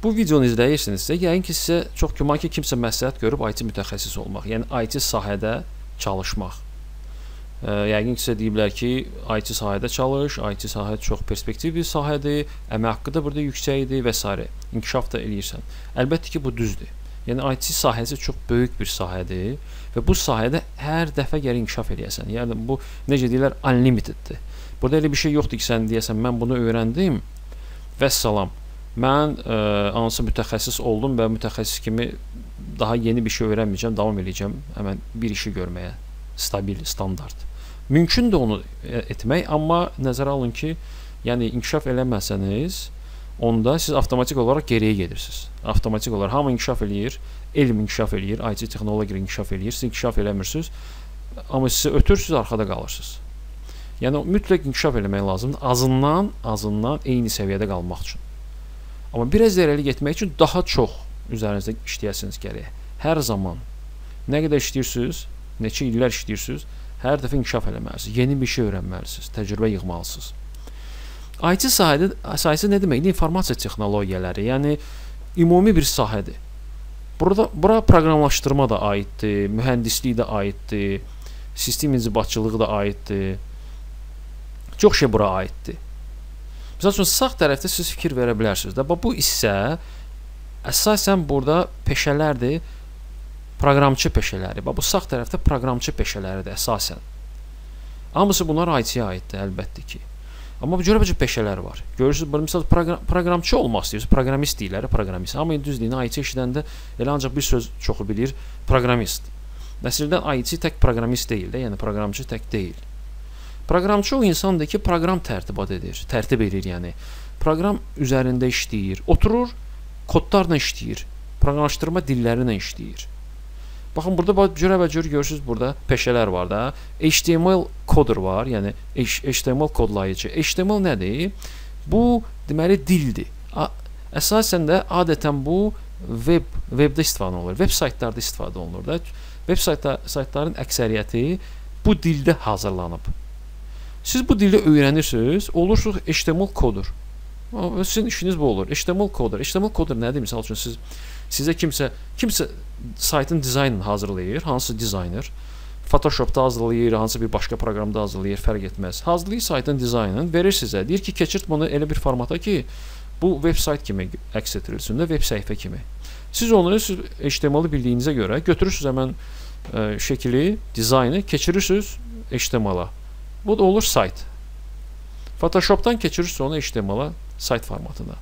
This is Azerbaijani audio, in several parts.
Bu videonu izləyirsinizsə, yəqin ki, sizə çox güman ki, kimsə məsləhət görüb IT mütəxəssis olmaq, yəni IT sahədə çalışmaq. Yəqin ki, sizə deyiblər ki, IT sahədə çalış, IT sahə çox perspektiv bir sahədir, əmək haqqı da burada yüksəkdir və s. İnkişaf da eləyirsən. Əlbəttə ki, bu düzdür. Yəni IT sahəsi çox böyük bir sahədir və bu sahədə hər dəfə gərək inkişaf eləyəsən. Yəni bu necə deyirlər, unlimiteddir. Burada elə bir şey yoxdur ki, sən deyəsən, mən bunu öyrəndim və salam. Mən hansı mütəxəssis oldum və mütəxəssis kimi daha yeni bir şey öyrənməyəcəm, davam eləyəcəm həmən bir işi görməyə, stabil, standart. Mümkündür onu etmək, amma nəzərə alın ki, yəni inkişaf eləməsəniz, onda siz avtomatik olaraq geriyə gedirsiniz. Avtomatik olaraq hamı inkişaf eləyir, elm inkişaf eləyir, IT texnologiya inkişaf eləyir, siz inkişaf eləmirsiniz, amma sizi ötürsünüz, arxada qalırsınız. Yəni mütləq inkişaf eləmək lazımdır, azından eyni səviyyədə qalmaq üçün. Amma biraz irəli getmək üçün daha çox üzərinizdə işləyəsiniz gərək. Hər zaman nə qədər işləyirsiniz, neçə illər işləyirsiniz, hər dəfə inkişaf eləməlisiniz, yeni bir şey öyrənməlisiniz, təcrübə yığmalısınız. IT sahəsi nə deməkdir? İnformasiya texnologiyaları, yəni ümumi bir sahədir. Bura proqramlaşdırma da aiddir, mühəndislik də aiddir, sistem inzibatçılığı da aiddir. Çox şey bura aiddir. Məsəl üçün, sağ tərəfdə siz fikir verə bilərsiniz də. Bu isə əsasən burada peşələrdir, proqramçı peşələri. Bu sağ tərəfdə proqramçı peşələridir əsasən. Hamısı bunlar IT-yə aiddir, əlbəttə ki. Amma bu cürə peşələr var. Görürsünüz, məsəl proqramçı olmaq istəyirsiniz, proqramist deyirlər, proqramist. Amma düzdür, IT işləndə elə ancaq bir söz çoxu bilir, proqramist. Əslində IT tək proqramist deyil də, yəni proqramçı tək deyil. Proqramçı o insandır ki, proqram tərtib edir, yəni. Proqram üzərində işləyir, oturur, kodlarla işləyir, proqramlaşdırma dilləri ilə işləyir. Baxın, burada cürə görürsünüz, burada peşələr var da. HTML koder var, yəni HTML kodlayıcı. HTML nədir? Bu, deməli, dildir. Əsasən də adətən bu webdə istifadə olunur, web saytlarda istifadə olunur da. Web saytların əksəriyyəti bu dildə hazırlanıb. Siz bu dili öyrənirsiniz, olursunuz HTML koder. Sizin işiniz bu olur. HTML koder. HTML koder nədir? Misal üçün, sizə kimsə saytın dizaynını hazırlayır, hansı dizayner, Photoshopda hazırlayır, hansı bir başqa proqramda hazırlayır, fərq etməz. Hazırlayır saytın dizaynını, verir sizə. Deyir ki, keçirt bunu elə bir formata ki, bu web sayt kimi əks etdirilsin də, web səhifə kimi. Siz onu HTML-i bildiyinizə görə götürürsünüz həmən şəkili, dizaynı, keçirirsiniz HTML-a. Bu da olur sayt. Photoshopdan keçirirsiniz onu HTML-a, sayt formatına.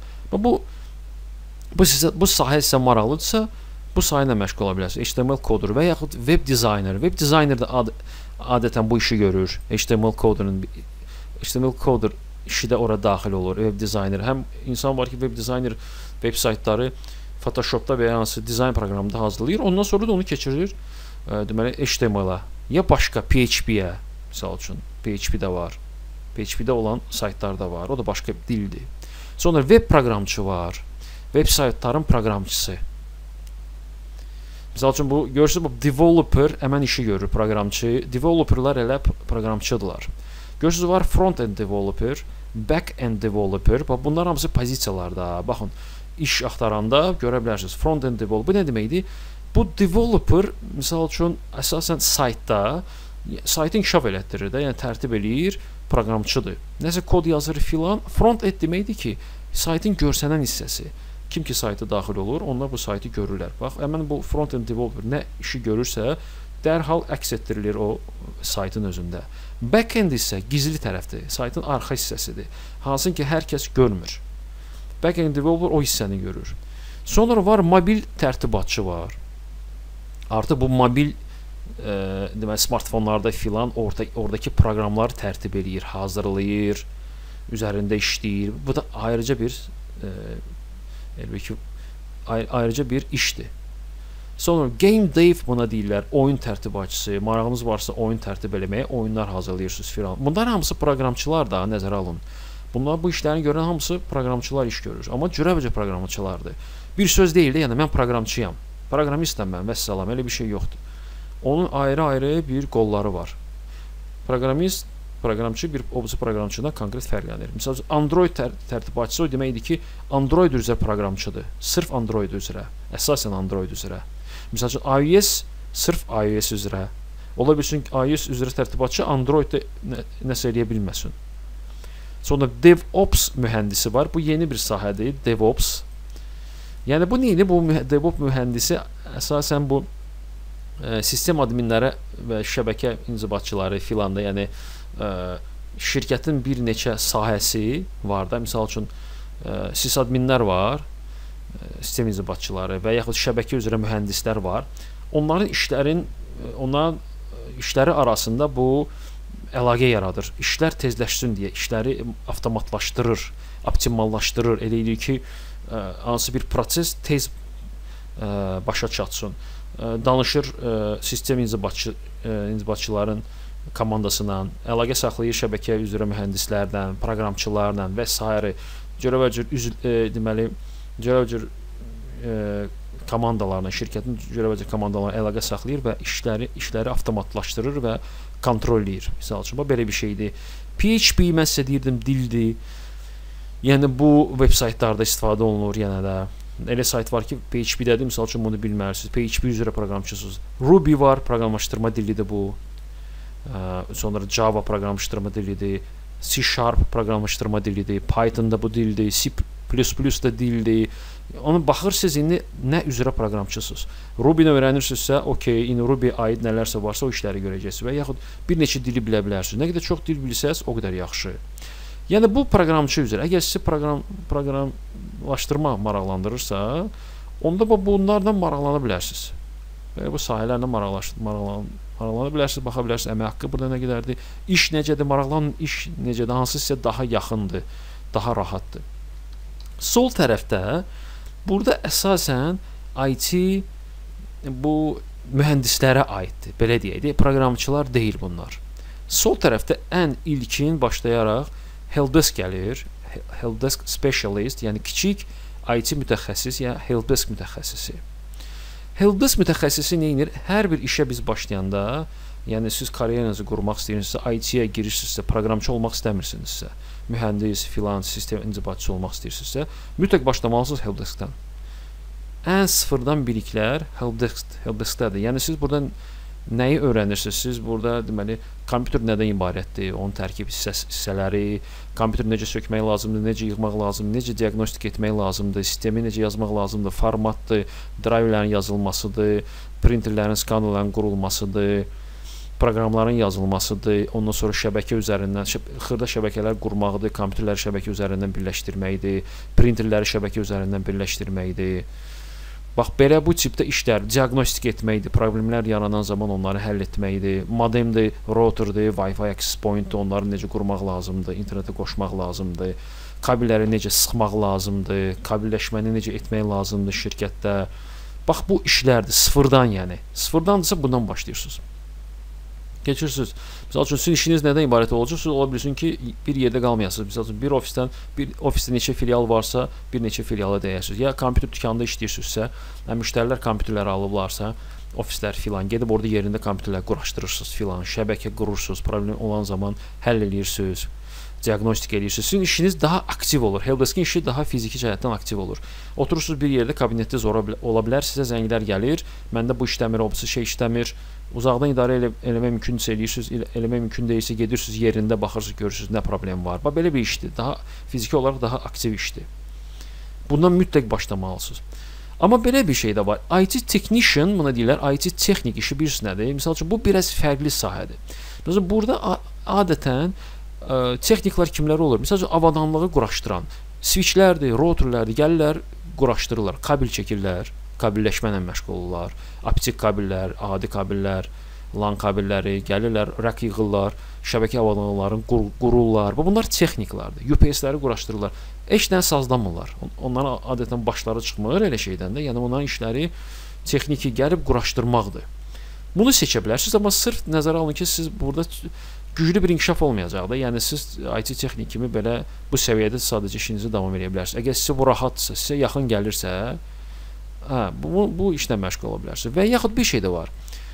Bu sahə sizə maraqlıdırsa, bu sahə ilə məşğul ola bilərsiniz. HTML koder və yaxud web designer. Web designer da adətən bu işi görür. HTML koder işi də ora daxil olur. Web designer. Həm insan var ki, web designer web saytları Photoshopda və hansı dizayn proqramında hazırlayır. Ondan sonra da onu keçirir deməli HTML-a ya başqa PHP-yə, misal üçün PHP də var. PHP-də olan saytlar da var. O da başqa dildir. Sonra web proqramçı var. Web saytların proqramçısı. Misal üçün, bu görürsünüz, bu developer həmən işi görür, proqramçı. Developerlar elə proqramçıdırlar. Görürsünüz, var front-end developer, back-end developer. Bunlar hamısı pozisiyalarda. Baxın, iş axtaranda görə bilərsiniz. Front-end developer. Bu nə deməkdir? Bu developer, misal üçün, əsasən saytda saytı inkişaf elətdirir də, yəni tərtib eləyir, proqramçıdır. Nəsə kod yazır filan. Front-end deməkdir ki, saytın görsənən hissəsi. Kim ki saytı daxil olur, onlar bu saytı görürlər. Bax, həmən bu front-end developer nə işi görürsə, dərhal əks etdirilir o saytın özündə. Back-end isə gizli tərəfdir, saytın arxa hissəsidir. Hansı ki, hər kəs görmür. Back-end developer o hissəni görür. Sonra var, mobil tərtibatçı var. Artıq bu mobil deməli, smartfonlarda filan oradakı proqramları tərtib eləyir, hazırlayır, üzərində işləyir. Bu da ayrıca bir işdir. Sonra game dev buna deyirlər, oyun tərtibatçısı. Marağınız varsa oyun tərtib eləməyə, oyunlar hazırlayırsınız filan. Bunlar hamısı proqramçılar da, nəzərə alın. Bunlar bu işlərini görən hamısı proqramçılar iş görür. Amma cürə-bəcə proqramçılardır. Bir söz deyil də, yəni mən proqramçıyam, proqramistəm mən, vəssalam, elə bir şey yoxdur. Onun ayrı-ayrı bir qolları var. Proqramist proqramçı bir obci proqramçıdan konkret fərqlənir. Məsələn, Android tərtibatçısı o deməkdir ki, Android üzrə proqramçıdır. Sırf Android üzrə, əsasən Android üzrə. Məsələn, iOS sırf iOS üzrə. Ola bilsin ki, iOS üzrə tərtibatçı Android-də nəsə eləyə bilməsin. Sonra DevOps mühəndisi var. Bu yeni bir sahədir, DevOps. Yəni bu neyini? Bu DevOps mühəndisi əsasən bu sistem adminləri və şəbəkə inzibatçıları filanda, yəni şirkətin bir neçə sahəsi var da, misal üçün sysadminlər var, sistem inzibatçıları və yaxud şəbəkə üzrə mühəndislər var. Onların işləri arasında bu əlaqə yaradır. İşlər tezləşsin deyə, işləri avtomatlaşdırır, optimallaşdırır. Elə edir ki, hansı bir proses tez başa çatsın. Danışır sistem inzibatçıların komandasına, əlaqə saxlayır şəbəkə üzrə mühəndislərlə, proqramçılarla və s. Cürəbəcür komandalarla, şirkətin cürəbəcür komandalarına əlaqə saxlayır və işləri avtomatlaşdırır və kontrol edir. Misal üçün, bu belə bir şeydir. PHP mən sizə deyirdim, dildir. Yəni bu veb saytlarda istifadə olunur yenə də. Elə sayt var ki, PHP-dədir, misal üçün bunu bilməlisiniz. PHP üzrə proqramçısınız. Ruby var, proqramlaşdırma dilidir bu. Sonra Java proqramlaşdırma dilidir. C# proqramlaşdırma dilidir. Python da bu dildir. C++ da dildir. Ona baxırsınız, indi nə üzrə proqramçısınız. Ruby-ni öyrənirsinizsə, okey, indi Ruby aid nələrsə varsa o işləri görəcəksiniz və yaxud bir neçə dili bilə bilərsiniz. Nə qədər çox dil bilsəz, o qədər yaxşı. Yəni bu proqramçı üzrə, əgər sizi proqramlaşdırma maraqlandırırsa, onda bunlardan maraqlana bilərsiniz. Və bu sahələrlə maraqlana bilərsiniz, baxa bilərsiniz, əmək haqqı burada nə qədərdir, iş necədir, maraqlanan iş necədir, hansı sizə daha yaxındır, daha rahatdır. Sol tərəfdə burada əsasən IT bu mühəndislərə aiddir, belə deyək, proqramçılar deyil bunlar. Sol tərəfdə ən ilkin başlayaraq helpdesk gəlir, helpdesk specialist, yəni kiçik IT mütəxəssis, yəni helpdesk mütəxəssisi. Helpdesk mütəxəssisi nə edir? Hər bir işə biz başlayanda, yəni siz karyeranızı qurmaq istəyirsinizsə, IT-yə girirsinizsə, proqramçı olmaq istəmirsinizsə, mühəndis, filan, sistem inzibatçısı olmaq istəyirsinizsə, mütləq başlamalısınız helpdeskdən. Ən sıfırdan biliklər helpdeskdədir. Yəni siz burada nəyi öyrənirsiniz? Siz burada deməli kompüter nədən ibarətdir? Onun tərkib hissələri, kompüteri necə sökmək lazımdır, necə yığmaq lazımdır, necə diaqnostik etmək lazımdır, sistemi necə yazmaq lazımdır, formatdır, driverlərin yazılmasıdır, printerlərin, skanerlərin qurulmasıdır, proqramların yazılmasıdır, ondan sonra şəbəkə üzərindən, xırda şəbəkələr qurmaqdır, kompüterləri şəbəkə üzərindən birləşdirməkdir, printerləri şəbəkə üzərindən birləşdirməkdir. Bax, belə bu tipdə işlər, diaqnostik etməkdir, problemlər yaranan zaman onları həll etməkdir, modemdir, routerdir, Wi-Fi access point, onları necə qurmaq lazımdır, internetə qoşmaq lazımdır, kabelləri necə sıxmaq lazımdır, kabelləşməni necə etmək lazımdır şirkətdə. Bax, bu işlərdir, sıfırdan yəni. Sıfırdandırsa bundan başlayırsınız. Keçirsiniz. Misal üçün, sizin işiniz nədən ibarət olacaq? Siz ola bilsin ki, bir yerdə qalmayasınız. Misal üçün, bir ofisdə neçə filial varsa, bir neçə filiala dəyərsiniz. Ya kompüter dükanında işləyirsinizsə, müştərilər kompüterləri alıblarsa, ofislər filan, gedib orada yerində kompüterləri quraşdırırsınız filan, şəbəkə qurursunuz, problem olan zaman həll edirsiniz, diaqnostik edirsiniz. Sizin işiniz daha aktiv olur. Helpdeskin işi daha fiziki cəhətdən aktiv olur. Oturursunuz bir yerdə, kabinetdə ola bilər, sizə zənglər gəlir, məndə bu işləmir, o şey işləmir. Uzaqdan idarə eləmək mümkündürsə eləyirsiniz, eləmək mümkün deyilsə gedirsiniz yerində baxırsınız, görürsünüz nə problem var. Bax, belə bir işdir. Daha fiziki olaraq daha aktiv işdir. Bundan mütləq başlamalısınız. Amma belə bir şey də var. IT technician, buna deyirlər, IT texnik işi bilirsiniz nədir? Misal üçün, bu biraz fərqli sahədir. Məsələn, burada adətən texniklər kimlər olur? Misal üçün, avadanlığı quraşdıran, switchlərdir, routerlərdir, gəlirlər, quraşdırırlar, kabel çəkirlər, kabelləşmə ilə məşğul olurlar, optik kabellər, adi kabellər, LAN kabelləri, gəlirlər, rak yığırlar, şəbəkə avadanlıqlarını qururlar. Bunlar texniklardır, UPS-ləri quraşdırırlar. Heç nə sazlamırlar. Onların adətən başları çıxmır elə şeydən də, yəni onların işləri texniki gəlib quraşdırmaqdır. Bunu seçə bilərsiniz, amma sırf nəzərə alın ki, siz burada güclü bir inkişaf olmayacaq da, yəni siz IT texnik kimi belə bu səviyyədə sadəcə işinizi davam edə bilərsiniz. Əgər sizə bu rahatdırsa, sizə yaxın gəlirsə, bu işlə məşğul ola bilərsiniz. Və yaxud bir şey də var.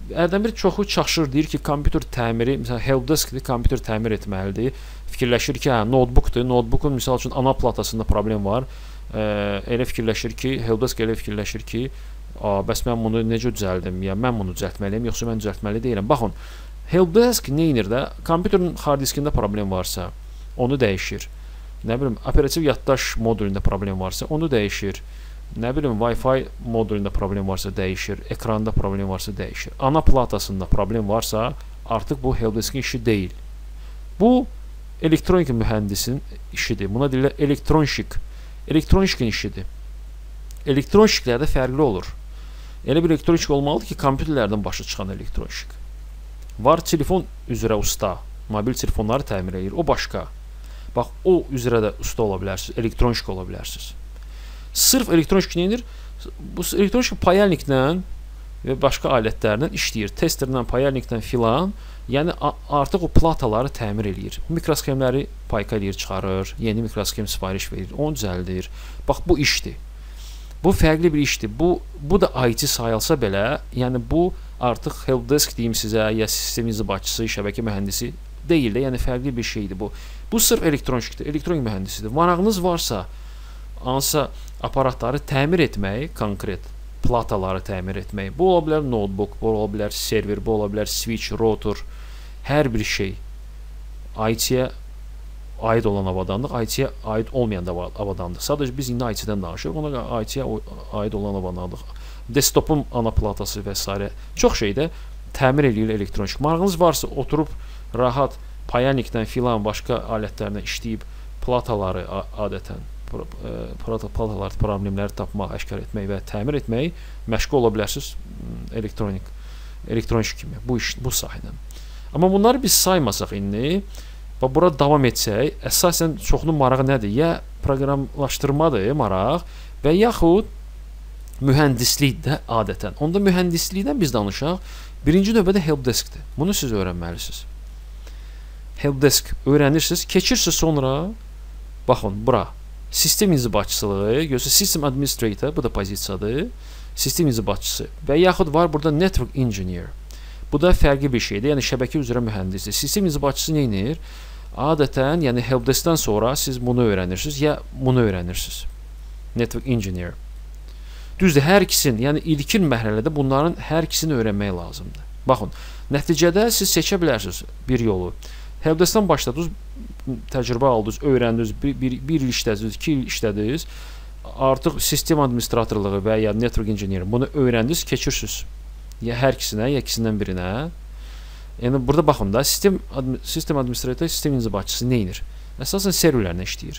hərdən bir çoxu çaşır, deyir ki, kompüter təmiri, məsələn, helpdesk-dir, kompüter təmir etməlidir. Fikirləşir ki, hə, notebookdur, notebookun misal üçün ana platasında problem var. Elə fikirləşir ki, helpdesk elə fikirləşir ki, bəs mən bunu necə düzəldim, ya mən bunu düzəltməliyəm, yoxsa mən düzəltməli deyiləm. Baxın, helpdesk nə edir də? Kompüterin hard diskində problem varsa, onu dəyişir. Nə bilim, operativ yaddaş modulunda problem varsa, onu dəyişir. Nə bilim, Wi-Fi modulunda problem varsa dəyişir, ekranda problem varsa dəyişir. Ana platasında problem varsa, artıq bu helpdeskin işi deyil. Bu elektronika mühəndisinin işidir. Buna deyirlər elektronşik. Elektronşikin işidir. Elektronşiklərdə fərqli olur. Elə bir elektronşik olmalıdır ki, kompüterlərdən başa çıxan elektronşik. Var telefon üzrə usta, mobil telefonları təmir edir, o başqa. Bax, o üzrə də usta ola bilərsiniz, elektronşik ola bilərsiniz. Sırf elektronşik nə edir? Bu elektronşik payalniklə və başqa alətlərlə işləyir. Testerlə, payalniklə filan. Yəni artıq o plataları təmir eləyir. Mikrosxemləri payka eləyir, çıxarır. Yeni mikrosxem sifariş verir, onu düzəldir. Bax, bu işdir. Bu fərqli bir işdir. Bu da IT sayılsa belə, yəni bu artıq helpdesk deyim sizə, ya sistem inzibatçısı, şəbəkə mühəndisi deyil də, yəni fərqli bir şeydir bu. Bu sırf elektronşikdir, elektronik mühəndisidir. Marağınız varsa, hansısa aparatları təmir etmək, konkret plataları təmir etmək. Bu ola bilər notebook, bu ola bilər server, bu ola bilər switch, rotor, hər bir şey IT-yə aid olan avadanlıq, IT-yə aid olmayan da avadanlıq. Sadəcə biz indi IT-dən danışırıq, ona görə IT-yə aid olan avadanlıq. Desktopun ana platası və s. Çox şeydə təmir eləyir elektronik. Marağınız varsa, oturub rahat payalnikdən filan başqa alətlərlə işləyib plataları adətən platalar problemləri tapmaq, əşkar etmək və təmir etmək məşğul ola bilərsiniz elektronik kimi bu sahədən. Amma bunları biz saymasaq indi və bura davam etsək, əsasən çoxunun marağı nədir? Ya proqramlaşdırmadır maraq və yaxud mühəndislikdir adətən. Onda mühəndislikdən biz danışaq, birinci növbədə helpdesk-dir. Bunu siz öyrənməlisiniz. Helpdesk öyrənirsiniz, keçirsiniz sonra, baxın, bura sistem inzibatçılığı, görürsünüz, system administrator, bu da pozisiyadır, sistem inzibatçısı və yaxud var burada network engineer. Bu da fərqli bir şeydir, yəni şəbəkə üzrə mühəndisdir. Sistem inzibatçısı nə edir? Adətən, yəni helpdesk-dən sonra siz bunu öyrənirsiniz, ya bunu öyrənirsiniz. Network engineer. Düzdür, hər ikisini, yəni ilkin mərhələdə bunların hər ikisini öyrənmək lazımdır. Baxın, nəticədə siz seçə bilərsiniz bir yolu. Helpdesk-dən başladınız, təcrübə aldınız, öyrəndiniz, bir il işlədiniz, 2 il işlədiniz, artıq sistem administratorluğu və ya network engineer bunu öyrəndiniz, keçirsiniz. Ya hər ikisinə, ya ikisindən birinə. Yəni, burada baxın da, sistem administrator, sistem inzibatçısı nə edir? Əsasən serverlərlə işləyir.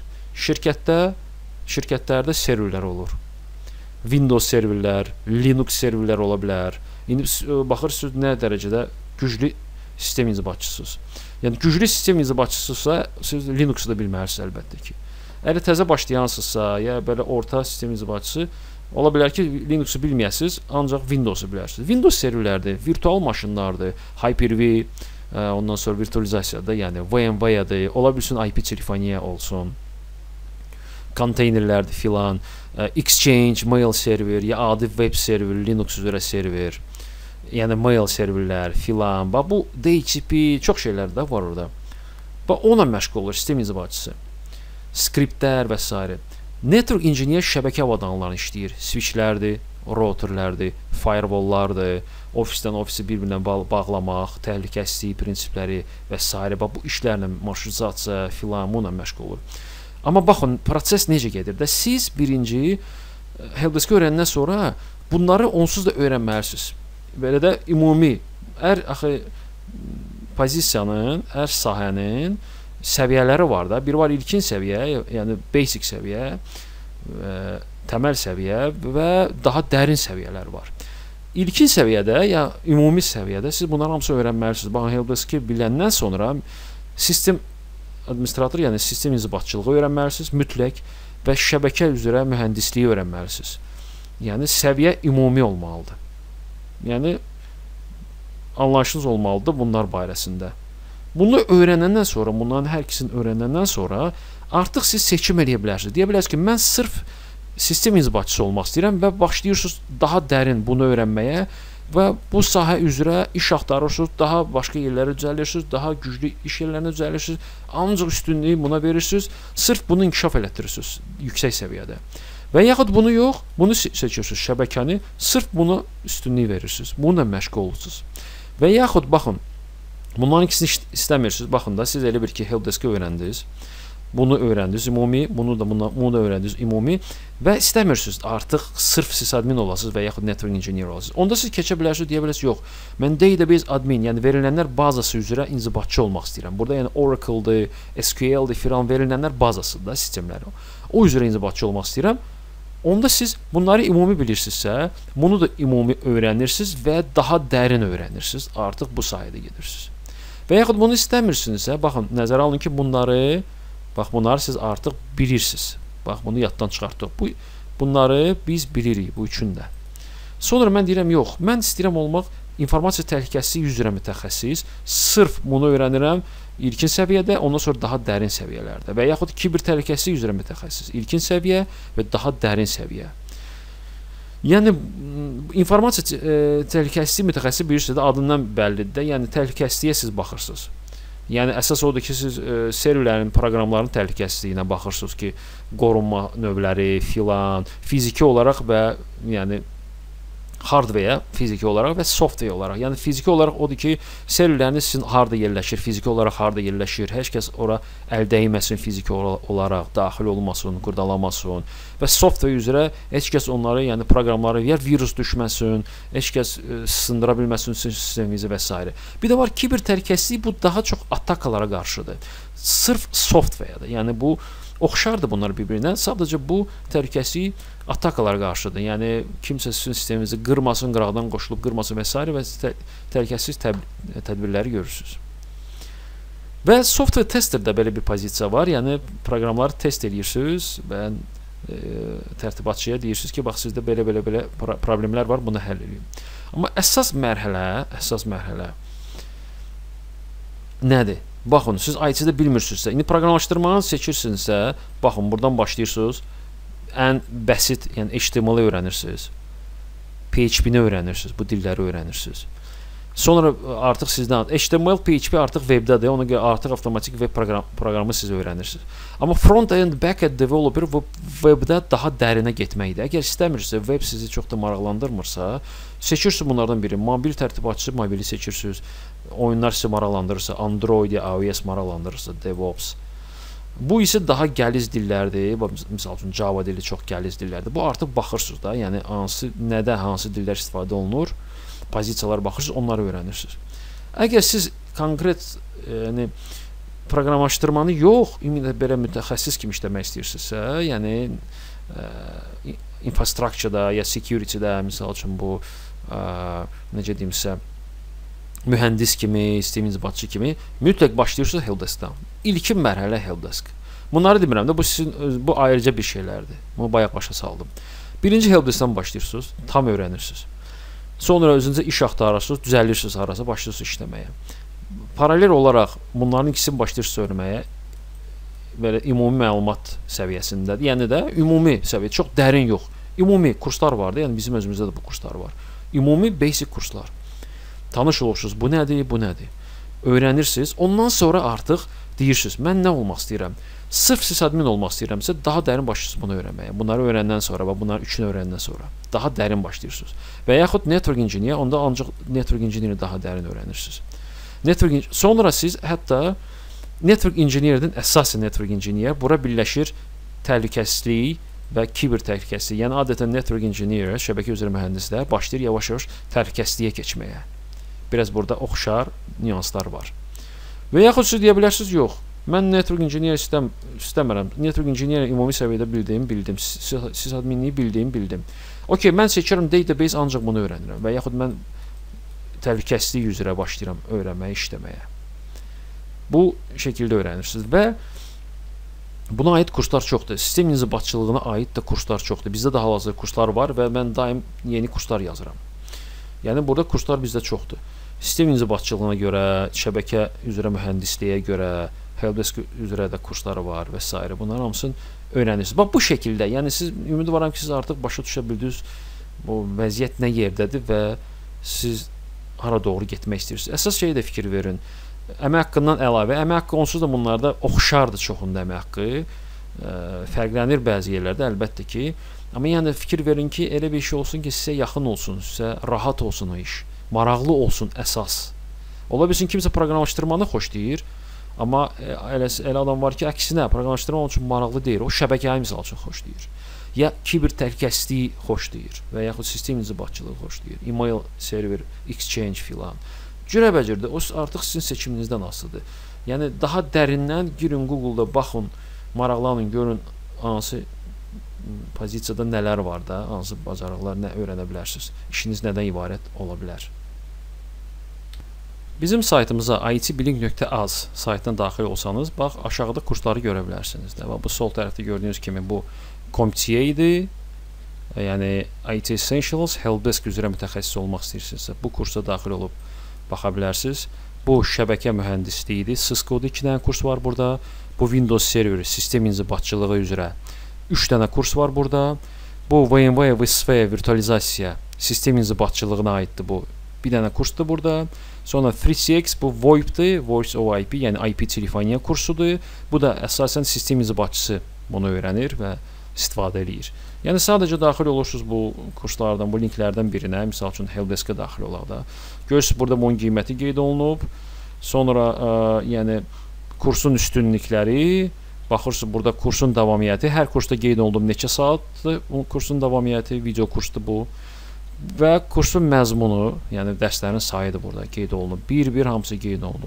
Şirkətlərdə serverlər olur. Windows serverlər, Linux serverlər ola bilər. İndi baxırsınız nə dərəcədə güclü sistem inzibatçısınız. Yəni, güclü sistem inzibatçısınızsa, siz Linux'u da bilməlisiniz əlbəttə ki. Əgər təzə başlayansınızsa, ya belə orta sistem inzibatçısı, ola bilər ki, Linux'u bilməyəsiniz, ancaq Windows'u bilərsiniz. Windows serverlərdir, virtual maşınlardır, Hyper-V, ondan sonra virtualizasiyadır, yəni VMware-dır, ola bilsin IP telefoniya olsun, konteynerlərdir filan, Exchange, mail server, ya adi web server, Linux üzrə server, yəni mail serverlər filan, bu DHCP, çox şeylər də var orada. Ona məşğul olur sistem inzibatçısı. Skriptlər və s. Network engineer şəbəkə avadanlıqlarını işləyir. Switchlərdir, routerlərdir, firewalllardır, ofisdən ofisi bir-birinə bağlamaq, təhlükəsizlik prinsipləri və s. Bu işlərlə marşrutizasiya filan bununla məşğul olur. Amma baxın, proses necə gedir də? Siz birinci helpdesk-i öyrəndən sonra bunları onsuz da öyrənməlisiniz. Belə də ümumi, pozisiyanın, sahənin səviyyələri var da. Biri var ilkin səviyyə, yəni basic səviyyə, təməl səviyyə və daha dərin səviyyələr var. İlkin səviyyədə, ya ümumi səviyyədə siz bunları hamısı öyrənməlisiniz. Baxın, helpdesk-i biləndən sonra sistem administrator, yəni sistem inzibatçılığı öyrənməlisiniz mütləq və şəbəkə üzrə mühəndisliyi öyrənməlisiniz. Yəni, səviyyə ümumi olmalıdır. Yəni, anlayışınız olmalıdır bunlar barəsində. Bunu öyrənəndən sonra, bunların hər ikisini öyrənəndən sonra artıq siz seçim edə bilərsiniz. Deyə bilərsiniz ki, mən sırf sistem inzibatçısı olmaq istəyirəm və başlayırsınız daha dərin bunu öyrənməyə və bu sahə üzrə iş axtarırsınız, daha başqa yerlərə düzəlirsiniz, daha güclü iş yerlərinə düzəlirsiniz, ancaq üstünlüyü buna verirsiniz, sırf bunu inkişaf elətdirirsiniz yüksək səviyyədə. Və yaxud bunu yox, bunu seçirsiniz şəbəkəni, sırf buna üstünlük verirsiniz, bununla məşğul olursunuz. Və yaxud baxın, bunların ikisini istəmirsiniz, baxın da, siz elə bir ki, helpdesk-i öyrəndiniz, bunu öyrəndiniz ümumi, bunu da öyrəndiniz ümumi və istəmirsiniz artıq sırf sysadmin olasınız və yaxud network engineer olasınız. Onda siz keçə bilərsiniz, deyə bilərsiniz, yox, mən database admin, yəni verilənlər bazası üzrə inzibatçı olmaq istəyirəm. Burada yəni Oracle-dır, SQL-dir, filan verilənlər bazasıdır da sistemləri. O üzrə inzibatçı olmaq istəyirəm. Onda siz bunları ümumi bilirsinizsə, bunu da ümumi öyrənirsiniz və daha dərin öyrənirsiniz. Artıq bu sahədə gedirsiniz. Və yaxud bunu istəmirsinizsə, baxın, nəzərə alın ki, bunları siz artıq bilirsiniz. Bax, bunu yaddan çıxartdıq. Bunları biz bilirik, bu üçün də. Sonra mən deyirəm, yox, mən istəyirəm olmaq informasiya təhlükəsizliyi üzrə mütəxəssis. Sırf bunu öyrənirəm ilkin səviyyədə, ondan sonra daha dərin səviyyələrdə. Və yaxud kiber təhlükəsizliyi üzrə mütəxəssis. İlkin səviyyə və daha dərin səviyyə. Yəni, informasiya təhlükəsizliyi mütəxəssisi bilirsiniz də, adından bəllidir də, yəni təhlükəsizliyə siz baxırsınız. Yəni, əsas odur ki, siz serverlərin, proqramların təhlükəsizliyinə baxırsınız ki, qorunma növləri, filan, fiziki olaraq və yəni hardware fiziki olaraq və software olaraq. Yəni fiziki olaraq odur ki, serverləriniz sizin harda yerləşir, fiziki olaraq harda yerləşir, heç kəs ora əl dəyməsin, fiziki olaraq daxil olmasın, qurdalamasın və software üzrə heç kəs onları, yəni proqramları ya virus düşməsin, heç kəs sındıra bilməsin sisteminizi və s. Bir də var, kiber təhlükəsizlik bu daha çox atakalara qarşıdır. Sırf software-də. Yəni bu oxşardır bunlar bir-birinə. Sadəcə bu təhlükəsizlik atakalara qarşıdır. Yəni kimsə sizin sisteminizi qırmasın, qıraqdan qoşulub qırmasın və s. və təhlükəsizlik tədbirləri görürsünüz. Və software testerdə belə bir pozisiya var. Yəni proqramları test edirsiniz və tərtibatçıya deyirsiniz ki, bax sizdə belə problemlər var, bunu həll edin. Amma əsas mərhələ nədir? Baxın, siz IT-də bilmirsinizsə, indi proqramlaşdırmanı seçirsinizsə, baxın, buradan başlayırsınız, ən bəsit, yəni HTML-i öyrənirsiniz, PHP-ni öyrənirsiniz, bu dilləri öyrənirsiniz. Sonra artıq sizdən HTML, PHP artıq webdədir, ona görə artıq avtomatik web proqramı siz öyrənirsiniz. Amma front-end, back-end developer webdə daha dərinə getməkdir. Əgər istəmirsə, web sizi çox da maraqlandırmırsa, seçirsiniz bunlardan biri. Mobil tərtibatçı, mobili seçirsiniz. Oyunlar sizi maraqlandırırsa, Android, iOS maraqlandırırsa, DevOps. Bu isə daha gəliz dillərdir. Misal üçün Java dili çox gəliz dillərdir. Bu artıq baxırsınız da, yəni nədə hansı dillər istifadə olunur, pozisiyalar baxırsınız, onları öyrənirsiniz. Əgər siz konkret proqramlaşdırmanı yox, ümumiyyətlə belə mütəxəssis kimi işləmək istəyirsinizsə, yəni infrastructure-da ya security-də, misal üçün bu necə deyimsə, mühəndis kimi, sistem inzibatçı kimi mütləq başlayırsınız helpdesk-dan. İlkin mərhələ helpdesk. Bunları demirəm də, bu ayrıca bir şeylərdir. Bunu bayaq başa saldım. Birinci helpdesk-dan başlayırsınız, tam öyrənirsiniz. Sonra özünüzə iş axtarırsınız, düzəlirsiniz harasa, başlayırsınız işləməyə. Paralel olaraq bunların ikisini başlayırsınız öyrənməyə, belə ümumi məlumat səviyyəsində, yəni də ümumi səviyyə, çox dərin yox. Ümumi kurslar var da, yəni bizim özümüzdə də bu kurslar var. Ümumi basic kurslar. Tanış olursunuz, bu nədir, bu nədir? Öyrənirsiniz, ondan sonra artıq deyirsiniz, mən nə olmaq istəyirəm? Sırf sysadmin olmaq istəyirəmsə, daha dərin başlayırsınız bunu öyrənməyə. Bunları öyrəndən sonra və bunların üçünü öyrəndən sonra daha dərin başlayırsınız. Və yaxud network engineer, onda ancaq network engineer daha dərin öyrənirsiniz. Sonra siz hətta network engineerdən əsasən network engineer, bura birləşir təhlükəsizlik və kiber təhlükəsizlik. Yəni adətən network engineer, şəbəkə üzrə mühəndislər başlayır yavaş-yavaş təhlükəsizliyə keçməyə. Biraz burada oxşar nüanslar var. Və yaxud siz deyə bilərsiniz, yox, mən network engineer istəmirəm. Network engineer ümumi səviyyədə bildim. Sysadminliyi bildim. Okey, mən seçirəm database, ancaq bunu öyrənirəm. Və yaxud mən təhlükəsizlik üzrə başlayıram öyrənməyə, işləməyə. Bu şəkildə öyrənirsiniz və buna aid kurslar çoxdur. Sistem inzibatçılığına aid də kurslar çoxdur. Bizdə də hal-hazırda kurslar var və mən daim yeni kurslar yazıram. Yəni burada kurslar bizdə çoxdur. Sistem inzibatçılığına görə, şəbəkə üzrə mühəndisliyə görə, helpdesk üzrə də kursları var və s. Bunların hamısını öyrənirsiniz. Bax bu şəkildə, yəni siz ümidvaram ki, siz artıq başa düşə bildiniz bu vəziyyət nə yerdədir və siz hara doğru getmək istəyirsiniz. Əsas şeyə də fikir verin. Əmək haqqından əlavə, əmək haqqı onsuz da bunlarda oxşardır çoxunda əmək haqqı. Fərqlənir bəzi yerlərdə əlbəttə ki. Amma yəni fikir verin ki, elə bir şey olsun ki, sizə yaxın olsun, sizə rahat olsun o iş. Maraqlı olsun əsas. Ola bilsin kimsə proqramlaşdırmanı xoşlayır, amma elə adam var ki, əksinə proqramlaşdırma onun üçün maraqlı deyil. O şəbəkəyi misal üçün xoşlayır. Ya kiber təhlükəsizliyi xoşlayır və yaxud sistem inzibatçılığı xoşlayır. Email server, exchange filan. Cürəbəcürdə o artıq sizin seçiminizdən asılıdır. Yəni daha dərindən girin Google-da baxın, maraqlanın, görün hansı pozisiyada nələr var da, hansı bacarıqlar, nə öyrənə bilərsiniz. İşiniz nədən ibarət ola bilər. Bizim saytımıza itbilink.az saytına daxil olsanız, bax aşağıda kursları görə bilərsiniz də. Bu sol tərəfdə gördüyünüz kimi bu CompTIA idi. Yəni IT Essentials, Helpdesk üzrə mütəxəssis olmaq istəyirsinizsə, bu kursa daxil olub baxa bilərsiniz. Bu şəbəkə mühəndisliyidir. Cisco-da 2 dənə kurs var burada. Bu Windows server, sistem inzibatçılığı üzrə 3 dənə kurs var burada. Bu VMware vSphere virtualizasiya, sistem inzibatçılığına aiddir bu. Bir dənə kursdur burada. Sonra 3CX bu VoIP-dir, Voice over IP, yəni IP telefoniya kursudur. Bu da əsasən sistem inzibatçısı bunu öyrənir və istifadə edir. Yəni sadəcə daxil olursunuz bu kurslardan, bu linklərdən birinə, misal üçün Helpdesk-ə daxil olaq da. Görürsünüz burada bunun qiyməti qeyd olunub. Sonra yəni kursun üstünlükləri, baxırsınız burada kursun davamiyyəti, hər kursda qeyd olunub neçə saatdır bu kursun davamiyyəti, video kursdur bu. Və kursun məzmunu, yəni dərslərin sayıdır burada qeyd olunub. Bir-bir hamısı qeyd olunub.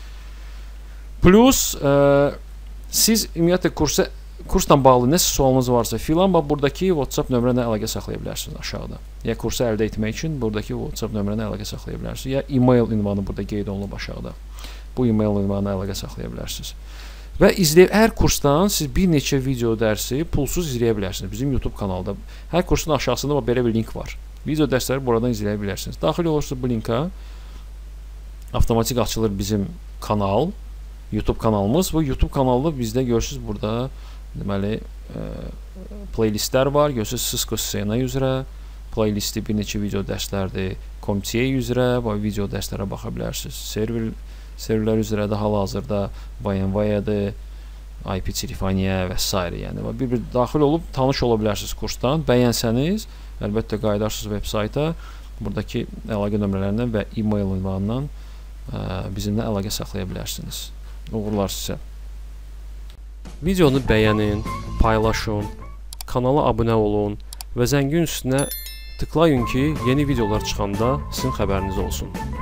Plus siz ümumiyyətlə kursla bağlı nəsə sualınız varsa filan, buradakı WhatsApp nömrəsinə əlaqə saxlaya bilərsiniz aşağıda. Ya kursu əldə etmək üçün buradakı WhatsApp nömrəsinə əlaqə saxlaya bilərsiniz. Ya email ünvanı burada qeyd olunub aşağıda. Bu email ünvanına əlaqə saxlaya bilərsiniz. Və hər kursdan siz bir neçə video dərsi pulsuz izləyə bilərsiniz. Bizim YouTube kanalda hər kursun aşağısında belə bir link var. Video dərsləri buradan izləyə bilərsiniz. Daxil olursunuz bu linka, avtomatik açılır bizim kanal, YouTube kanalımız. Bu YouTube kanalda bizdə görürsünüz burada deməli playlistlər var. Görürsünüz Cisco CCNA üzrə playlisti bir neçə video dərslərdir. CompTIA üzrə video dərslərə baxa bilərsiniz. Serverlər üzrə də hal-hazırda VMware-dir, IP telefoniya və s. Yəni bir daxil olub tanış ola bilərsiniz kursdan. Bəyənsəniz, əlbəttə qayıdarsınız veb sayta, buradakı əlaqə nömrələrindən və email ünvanından bizimlə əlaqə saxlaya bilərsiniz. Uğurlar sizə. Videonu bəyənin, paylaşın, kanala abunə olun və zəngin üstünə tıklayın ki, yeni videolar çıxanda sizin xəbəriniz olsun.